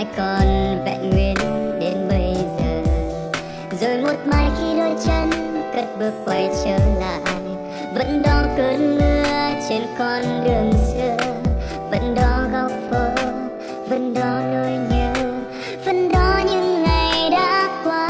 mãi còn vẹn nguyên đến bây giờ. Rồi một mai khi đôi chân cất bước quay trở lại, vẫn đó cơn mưa trên con đường xưa, vẫn đó góc phố, vẫn đó nỗi nhớ, vẫn đó những ngày đã qua.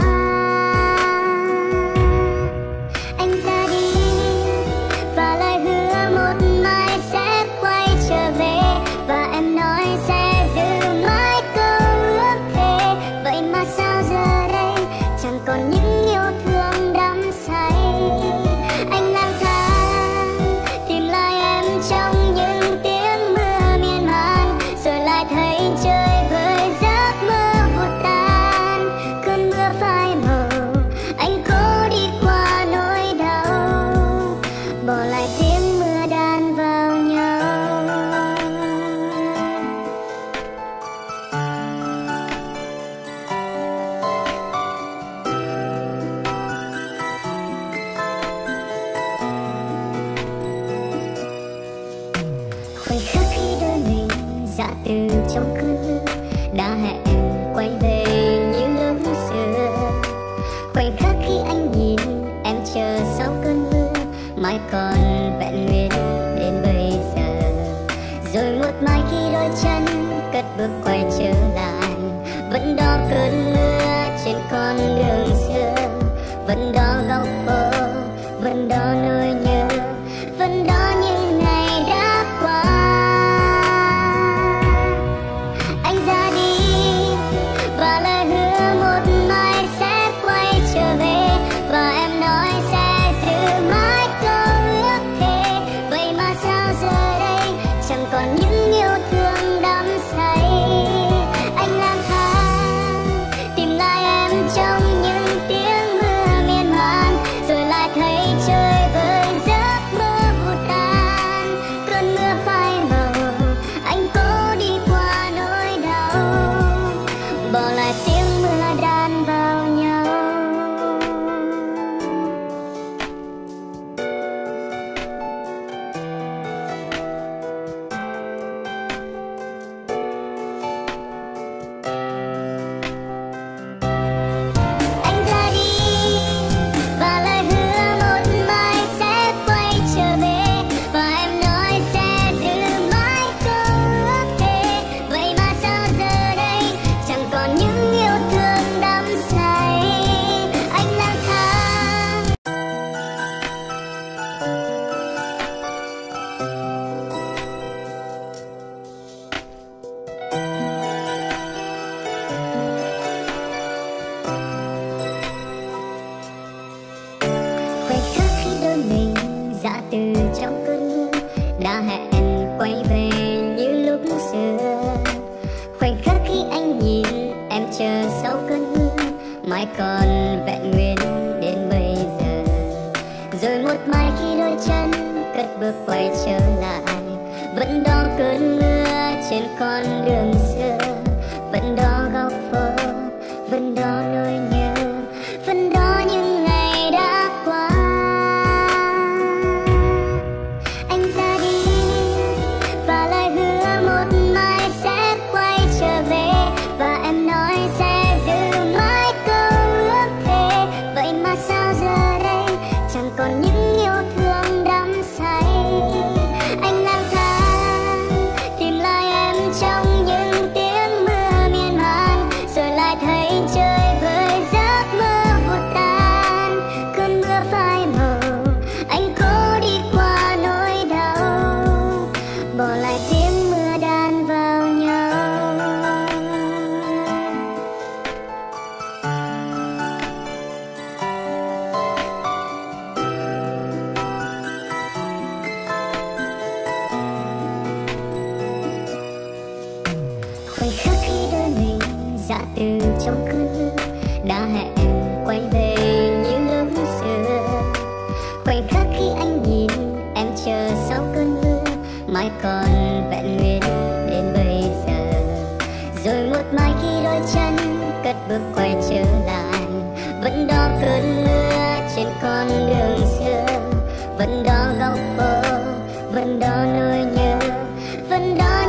Anh ra đi và lời hứa một mai sẽ quay trở về, và em nói sẽ giữ mãi câu ước thề. Vậy mà sao giờ đây chẳng còn những yêu thương đắm say. Anh lang thang tìm lại em trong những tiếng mưa miên man, rồi lại thấy trời vơi giấc mơ vụt tan. Cơn mưa phai màu, anh cố đi qua nỗi đau, bỏ lại tiếng mưa đan vào nhau. Khoảnh khắc khi đôi mình dạ từ trong cơn mưa, đã hẹn quay về như lúc xưa. Khoảnh khắc khi anh nhìn em chờ sau cơn mưa, mãi còn vẹn nguyên đến bây giờ. Rồi một mai khi đôi chân cất bước quay trở lại, vẫn đó cơn mưa trên con đường xưa, vẫn đó góc phố, vẫn đó nỗi nhớ, vẫn đó những ngày đã qua. Anh ra đi và lời hứa một mai sẽ quay trở về, và em nói sẽ giữ mãi câu ước thề. Vậy mà sao giờ đây chẳng còn những yêu thương đắm say. Anh lang thang tìm lại em trong những tiếng mưa miên man, rồi lại thấy trời vơi giấc mơ vụt tan. Cơn mưa phai màu, anh cố đi qua nỗi đau, bỏ lại tiếng mưa đan vào nhau. Anh ra đi và lời hứa một mai sẽ quay trở về, và em nói sẽ giữ mãi câu ước thề. Vậy mà sao giờ đây chẳng còn những yêu thương đắm say. Anh lang thang khoảnh khắc khi đôi mình dạ từ trong cơn mưa, đã hẹn quay về như lúc xưa. Khoảnh khắc khi anh nhìn em chờ sau cơn mưa, mãi còn vẹn nguyên đến bây giờ. Rồi một mai khi đôi chân cất bước quay trở lại, vẫn đó cơn mưa trên con đường xưa, vẫn đó góc phố, vẫn đó nỗi nhớ, vẫn đó những ngày đã qua. Anh ra đi và lời hứa một mai sẽ quay trở về, và em nói sẽ giữ mãi câu ước thề. Vậy mà sao giờ đây chẳng còn những yêu thương đắm say. Anh lang thang tìm lại em trong những tiếng mưa miên man, rồi lại thấy trời vơi giấc mơ vụt tan. Cơn mưa phai màu, anh cố đi qua nỗi đau, bỏ lại tiếng mưa đan vào nhau. Khoảnh khắc khi đôi mình dạ từ trong cơn mưa, đã hẹn quay về như lúc xưa. Khoảnh khắc khi anh nhìn em chờ sau cơn mưa, mãi còn vẹn nguyên đến bây giờ. Rồi một mai khi đôi chân cất bước quay trở lại, vẫn đó cơn mưa trên con đường xưa, vẫn đó góc phố, vẫn đó nỗi nhớ, vẫn đó